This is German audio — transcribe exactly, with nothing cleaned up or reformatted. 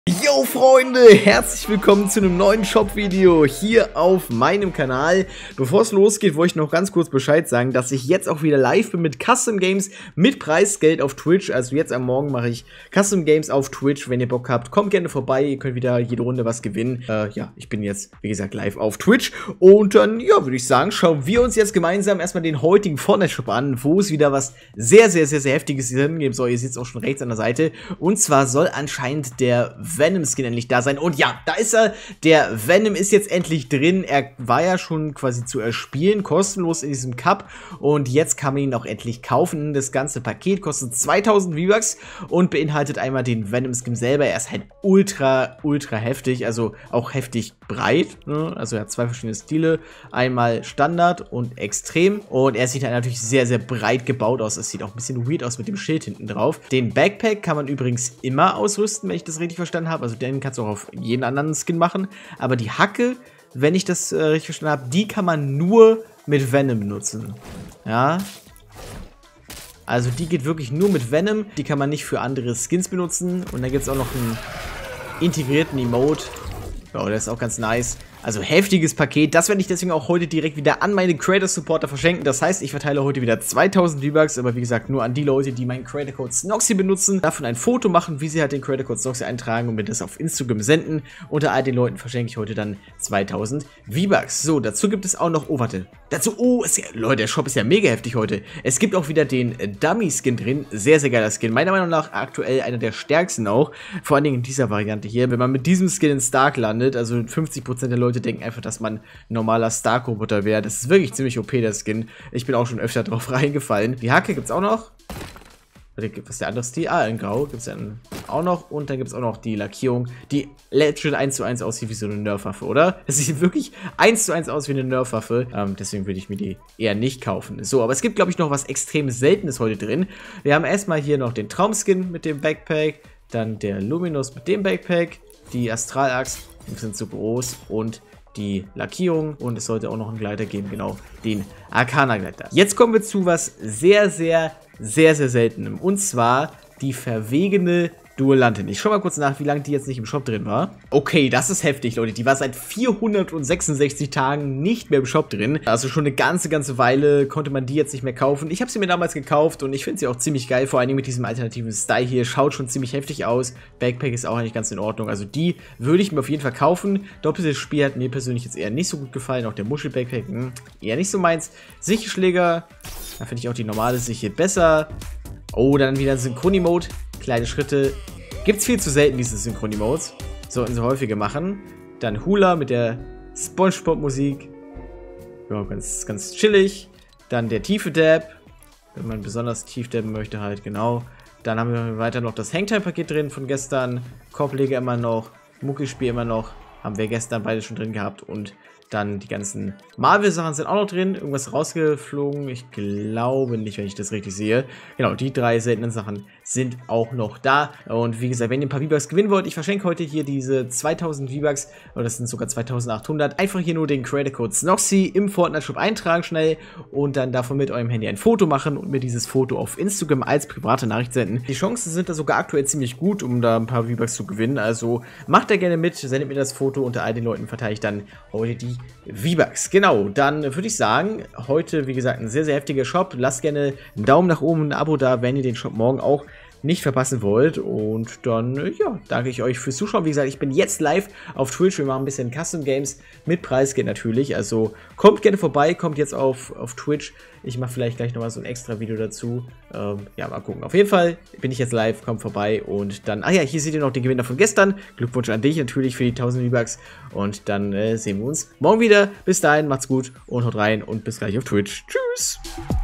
Yo Freunde, herzlich willkommen zu einem neuen Shop-Video hier auf meinem Kanal. Bevor es losgeht, wollte ich noch ganz kurz Bescheid sagen, dass ich jetzt auch wieder live bin mit Custom Games mit Preisgeld auf Twitch. Also jetzt am Morgen mache ich Custom Games auf Twitch. Wenn ihr Bock habt, kommt gerne vorbei. Ihr könnt wieder jede Runde was gewinnen. Äh, ja, ich bin jetzt, wie gesagt, live auf Twitch. Und dann, ja, würde ich sagen, schauen wir uns jetzt gemeinsam erstmal den heutigen Fortnite-Shop an, wo es wieder was sehr, sehr, sehr, sehr Heftiges drin geben soll. Ihr seht es auch schon rechts an der Seite. Und zwar soll anscheinend der Venom-Skin endlich da sein. Und ja, da ist er. Der Venom ist jetzt endlich drin. Er war ja schon quasi zu erspielen, kostenlos in diesem Cup. Und jetzt kann man ihn auch endlich kaufen. Das ganze Paket kostet zweitausend V-Bucks und beinhaltet einmal den Venom-Skin selber. Er ist halt ultra, ultra heftig. Also auch heftig breit. Ne? Also er hat zwei verschiedene Stile. Einmal Standard und Extrem. Und er sieht halt natürlich sehr, sehr breit gebaut aus. Es sieht auch ein bisschen weird aus mit dem Schild hinten drauf. Den Backpack kann man übrigens immer ausrüsten, wenn ich das richtig verstanden habe. Also den kannst du auch auf jeden anderen Skin machen. Aber die Hacke, wenn ich das äh, richtig verstanden habe, die kann man nur mit Venom benutzen. Ja. Also die geht wirklich nur mit Venom. Die kann man nicht für andere Skins benutzen. Und dann gibt es auch noch einen integrierten Emote. Ja, der ist auch ganz nice. Also heftiges Paket. Das werde ich deswegen auch heute direkt wieder an meine Creator-Supporter verschenken. Das heißt, ich verteile heute wieder zweitausend V-Bucks, aber wie gesagt nur an die Leute, die meinen Creator-Code Snoxy benutzen. Davon ein Foto machen, wie sie halt den Creator-Code Snoxy eintragen und mir das auf Instagram senden. Unter all den Leuten verschenke ich heute dann zweitausend V-Bucks. So, dazu gibt es auch noch, oh warte, dazu, oh, ist ja, Leute, der Shop ist ja mega heftig heute. Es gibt auch wieder den Dummy-Skin drin. Sehr, sehr geiler Skin. Meiner Meinung nach aktuell einer der stärksten auch. Vor allen Dingen in dieser Variante hier. Wenn man mit diesem Skin in Stark landet, also fünfzig Prozent der Leute denken einfach, dass man ein normaler Stark-Roboter wäre. Das ist wirklich ziemlich O P, der Skin. Ich bin auch schon öfter drauf reingefallen. Die Hacke gibt es auch noch. Was ist der andere Stil? Ah, in Grau gibt es dann auch noch. Und dann gibt es auch noch die Lackierung, die legit eins zu eins aussieht wie so eine Nerfwaffe, oder? Es sieht wirklich eins zu eins aus wie eine Nerfwaffe. Ähm, deswegen würde ich mir die eher nicht kaufen. So, aber es gibt, glaube ich, noch was extrem Seltenes heute drin. Wir haben erstmal hier noch den Traumskin mit dem Backpack. Dann der Luminous mit dem Backpack. Die Astralaxt, die sind zu groß. Und die Lackierung, und es sollte auch noch einen Gleiter geben, genau, den Arcana-Gleiter. Jetzt kommen wir zu was sehr, sehr, sehr, sehr Seltenem, und zwar die verwegene Duellantin. Ich schau mal kurz nach, wie lange die jetzt nicht im Shop drin war. Okay, das ist heftig, Leute. Die war seit vierhundertsechsundsechzig Tagen nicht mehr im Shop drin. Also schon eine ganze, ganze Weile konnte man die jetzt nicht mehr kaufen. Ich habe sie mir damals gekauft und ich finde sie auch ziemlich geil. Vor allem mit diesem alternativen Style hier. Schaut schon ziemlich heftig aus. Backpack ist auch eigentlich ganz in Ordnung. Also die würde ich mir auf jeden Fall kaufen. Doppeltes Spiel hat mir persönlich jetzt eher nicht so gut gefallen. Auch der Muschel-Backpack, mh, eher nicht so meins. Sicherschläger, da finde ich auch die normale Sicher besser. Oh, dann wieder ein Synchron-Emote. Kleine Schritte. Gibt's viel zu selten, diese Synchron-Emotes. Sollten sie häufiger machen. Dann Hula mit der SpongeBob-Musik. Ja, ganz, ganz chillig. Dann der tiefe Dab. Wenn man besonders tief dabben möchte, halt, genau. Dann haben wir weiter noch das Hangtime-Paket drin von gestern. Korbleger immer noch. Muckispiel immer noch. Haben wir gestern beide schon drin gehabt. Und dann die ganzen Marvel-Sachen sind auch noch drin. Irgendwas rausgeflogen. Ich glaube nicht, wenn ich das richtig sehe. Genau, die drei seltenen Sachen sind auch noch da. Und wie gesagt, wenn ihr ein paar V-Bucks gewinnen wollt, ich verschenke heute hier diese zweitausend V-Bucks. Oder das sind sogar zweitausendachthundert. Einfach hier nur den Creator-Code Snoxy im Fortnite-Shop eintragen schnell. Und dann davon mit eurem Handy ein Foto machen und mir dieses Foto auf Instagram als private Nachricht senden. Die Chancen sind da sogar aktuell ziemlich gut, um da ein paar V-Bucks zu gewinnen. Also macht da gerne mit, sendet mir das Foto. Unter all den Leuten verteile ich dann heute die V-Bucks. Genau, dann würde ich sagen, heute, wie gesagt, ein sehr, sehr heftiger Shop. Lasst gerne einen Daumen nach oben, ein Abo da, wenn ihr den Shop morgen auch nicht verpassen wollt. Und dann, ja, danke ich euch fürs Zuschauen. Wie gesagt, ich bin jetzt live auf Twitch. Wir machen ein bisschen Custom Games mit Preisgeld natürlich. Also kommt gerne vorbei, kommt jetzt auf, auf Twitch. Ich mache vielleicht gleich nochmal so ein extra Video dazu. Ähm, ja, mal gucken. Auf jeden Fall bin ich jetzt live, kommt vorbei und dann, ah ja, hier seht ihr noch den Gewinner von gestern. Glückwunsch an dich natürlich für die tausend V-Bucks. Und dann äh, sehen wir uns morgen wieder. Bis dahin, macht's gut und haut rein und bis gleich auf Twitch. Tschüss!